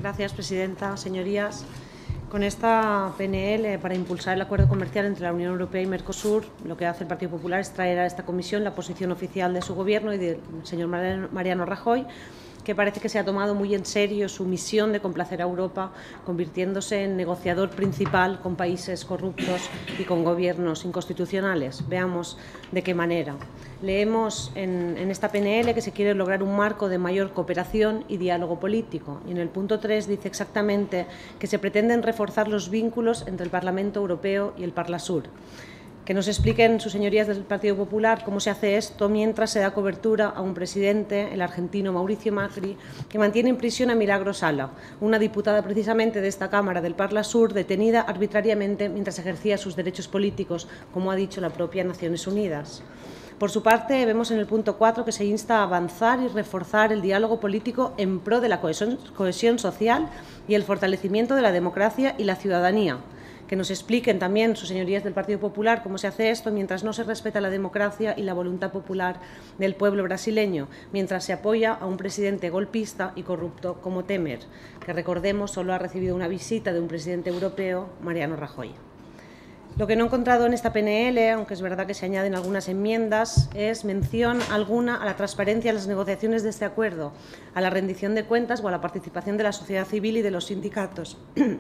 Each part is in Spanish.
Gracias, presidenta. Señorías, con esta PNL para impulsar el acuerdo comercial entre la Unión Europea y Mercosur, lo que hace el Partido Popular es traer a esta comisión la posición oficial de su gobierno y del señor Mariano Rajoy, que parece que se ha tomado muy en serio su misión de complacer a Europa, convirtiéndose en negociador principal con países corruptos y con gobiernos inconstitucionales. Veamos de qué manera. Leemos en esta PNL que se quiere lograr un marco de mayor cooperación y diálogo político. Y en el punto 3 dice exactamente que se pretenden reforzar los vínculos entre el Parlamento Europeo y el Parlasur. Que nos expliquen sus señorías del Partido Popular cómo se hace esto mientras se da cobertura a un presidente, el argentino Mauricio Macri, que mantiene en prisión a Milagros Sala, una diputada precisamente de esta Cámara del Parlasur, detenida arbitrariamente mientras ejercía sus derechos políticos, como ha dicho la propia Naciones Unidas. Por su parte, vemos en el punto 4 que se insta a avanzar y reforzar el diálogo político en pro de la cohesión social y el fortalecimiento de la democracia y la ciudadanía. Que nos expliquen también sus señorías del Partido Popular cómo se hace esto mientras no se respeta la democracia y la voluntad popular del pueblo brasileño, mientras se apoya a un presidente golpista y corrupto como Temer, que recordemos solo ha recibido una visita de un presidente europeo, Mariano Rajoy. Lo que no he encontrado en esta PNL, aunque es verdad que se añaden algunas enmiendas, es mención alguna a la transparencia en las negociaciones de este acuerdo, a la rendición de cuentas o a la participación de la sociedad civil y de los sindicatos,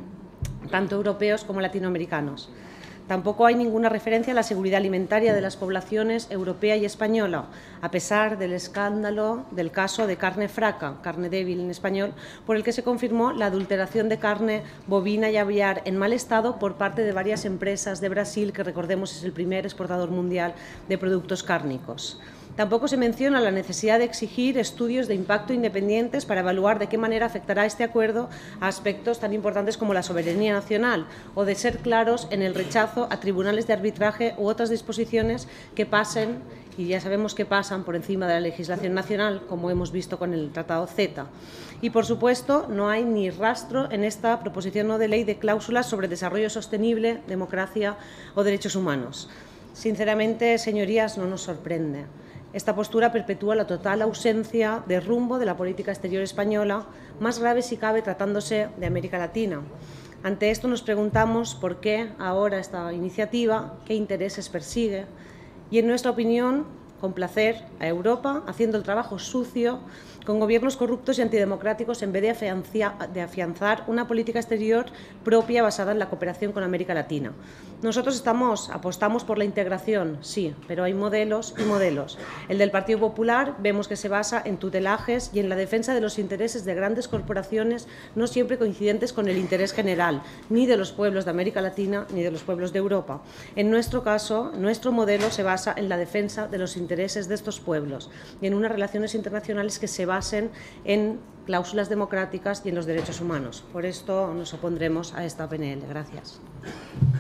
tanto europeos como latinoamericanos. Tampoco hay ninguna referencia a la seguridad alimentaria de las poblaciones europea y española, a pesar del escándalo del caso de carne fraca, carne débil en español, por el que se confirmó la adulteración de carne bovina y aviar en mal estado por parte de varias empresas de Brasil, que recordemos es el primer exportador mundial de productos cárnicos. Tampoco se menciona la necesidad de exigir estudios de impacto independientes para evaluar de qué manera afectará este acuerdo a aspectos tan importantes como la soberanía nacional, o de ser claros en el rechazo a tribunales de arbitraje u otras disposiciones que pasen, y ya sabemos que pasan, por encima de la legislación nacional, como hemos visto con el Tratado CETA. Y, por supuesto, no hay ni rastro en esta proposición no de ley de cláusulas sobre desarrollo sostenible, democracia o derechos humanos. Sinceramente, señorías, no nos sorprende. Esta postura perpetúa la total ausencia de rumbo de la política exterior española, más grave si cabe tratándose de América Latina. Ante esto nos preguntamos por qué ahora esta iniciativa, qué intereses persigue y, en nuestra opinión, complacer a Europa haciendo el trabajo sucio con gobiernos corruptos y antidemocráticos en vez de afianzar una política exterior propia basada en la cooperación con América Latina. Nosotros apostamos por la integración, sí, pero hay modelos y modelos. El del Partido Popular vemos que se basa en tutelajes y en la defensa de los intereses de grandes corporaciones no siempre coincidentes con el interés general, ni de los pueblos de América Latina ni de los pueblos de Europa. En nuestro caso, nuestro modelo se basa en la defensa de los intereses de estos pueblos y en unas relaciones internacionales que se basen en cláusulas democráticas y en los derechos humanos. Por esto nos opondremos a esta PNL. Gracias.